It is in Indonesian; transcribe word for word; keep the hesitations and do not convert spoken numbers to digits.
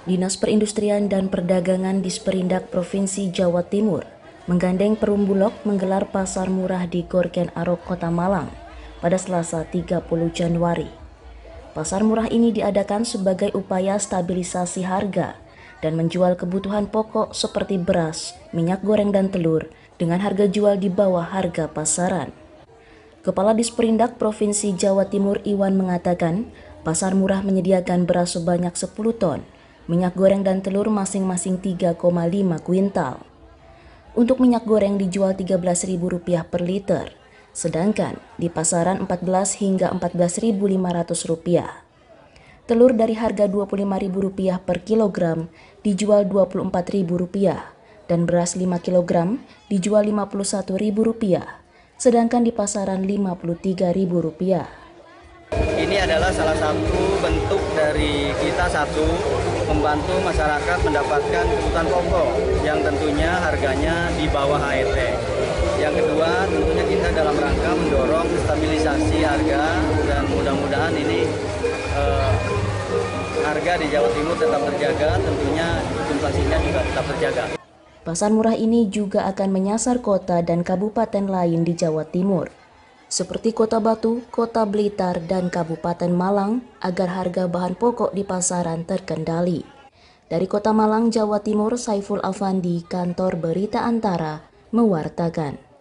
Dinas Perindustrian dan Perdagangan Disperindak Provinsi Jawa Timur menggandeng Perum Bulog menggelar pasar murah di Gorken Arok, Kota Malang pada Selasa tiga puluh Januari. Pasar murah ini diadakan sebagai upaya stabilisasi harga dan menjual kebutuhan pokok seperti beras, minyak goreng dan telur dengan harga jual di bawah harga pasaran. Kepala Disperindak Provinsi Jawa Timur Iwan mengatakan, pasar murah menyediakan beras sebanyak sepuluh ton, minyak goreng dan telur masing-masing tiga koma lima kuintal. Untuk minyak goreng dijual tiga belas ribu rupiah per liter, sedangkan di pasaran empat belas hingga empat belas ribu lima ratus rupiah. Telur dari harga dua puluh lima ribu rupiah per kilogram dijual dua puluh empat ribu rupiah dan beras lima kilogram dijual lima puluh satu ribu rupiah, sedangkan di pasaran lima puluh tiga ribu rupiah. Ini adalah salah satu bentuk dari kita satu membantu masyarakat mendapatkan kebutuhan pokok yang tentunya harganya di bawah H E T. Yang kedua, tentunya kita dalam rangka mendorong stabilisasi harga dan mudah-mudahan ini eh, harga di Jawa Timur tetap terjaga, tentunya inflasinya juga tetap terjaga. Pasar murah ini juga akan menyasar kota dan kabupaten lain di Jawa Timur, seperti Kota Batu, Kota Blitar, dan Kabupaten Malang, agar harga bahan pokok di pasaran terkendali. Dari Kota Malang, Jawa Timur, Saiful Afandi, Kantor Berita Antara, mewartakan.